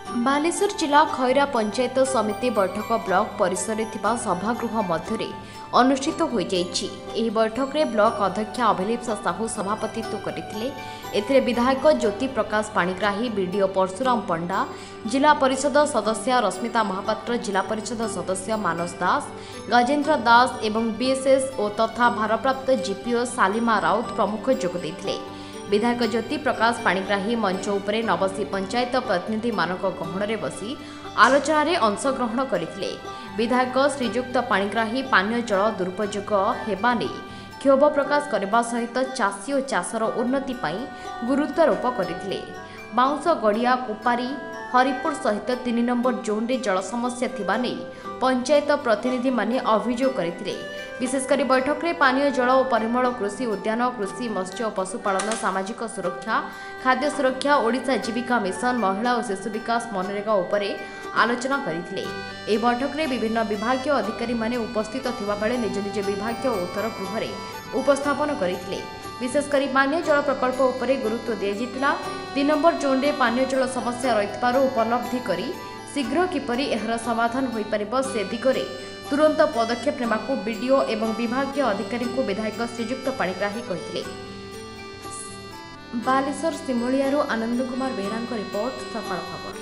बालेश्वर जिला खैरा पंचायत समिति बैठक ब्लॉक परिसर में सभागृह मध्य अनुष्ठित हो बैठक में ब्लॉक अध्यक्ष अभिलिप्सा साहू सभापतित्व करते विधायक ज्योति प्रकाश पाणिग्राही बीडीओ परशुराम पंडा जिला परिषद सदस्य रश्मिता महापात्र जिला परिषद सदस्य मानस दास गजेन्द्र दास एवं बीएसएस और तथा भारप्राप्त जीपीओ सालिमा राउत प्रमुख जोगदे विधायक ज्योति प्रकाश पाणिग्राही मंच उपरे नवसी पंचायत प्रतिनिधि मानक गहण बसी आलोचना रे अंशग्रहण करथिले। विधायक श्रीजुक्त पाणिग्राही पानीय जल दुरुपयोग हेबा नै क्षोभ प्रकाश करबा सहित चाषी और चाषर उन्नति पई गुरुत्वारोप करथिले। बाउंस गड़िया कुपारी हरिपुर सहित 3 नंबर जोन रे जल समस्या थिबा नै पंचायत प्रतिनिधि माने अभियोग करथिले। विशेषकर बैठक में पानीय जल और परिमल कृषि उद्यान कृषि मत्स्य और पशुपालन सामाजिक सुरक्षा खाद्य सुरक्षा ओडिशा जीविका मिशन महिला और शिशु विकास मनरेगा उपरे आलोचना करथिले। ए बैठक में विभिन्न विभागीय अधिकारी माने उपस्थित थिबा बेले निज निज विभागीय उत्तर गृह रे उपस्थापन करथिले। विशेषकर पानीय जल प्रकल्प उपरे गुरुत्व दिया 3 नंबर जोन रे पानीय जल समस्या रहितबारु उपलब्धि करी शीघ्र किपरि एहर समाधान होई परिबो से दिगरे तुरंत पदक्षेप नेबाकू बीडीओ एवं विभागीय अधिकारी को विधायक श्रीजुक्त पाणिग्राही कहिथिले। बालेश्वर सिमुलियारू आनंद कुमार बेहरा रिपोर्ट सकाळ खबर।